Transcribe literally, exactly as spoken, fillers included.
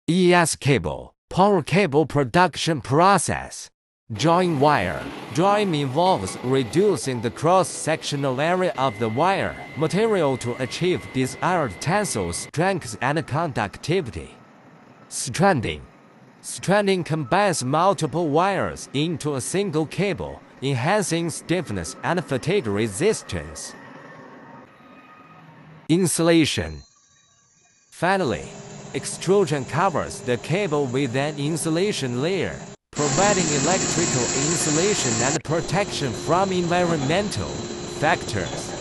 E S cable, power cable production process. Drawing wire. Drawing involves reducing the cross-sectional area of the wire material to achieve desired tensile strength and conductivity. Stranding. Stranding combines multiple wires into a single cable, enhancing stiffness and fatigue resistance. Insulation. Finally, extrusion covers the cable with an insulation layer, providing electrical insulation and protection from environmental factors.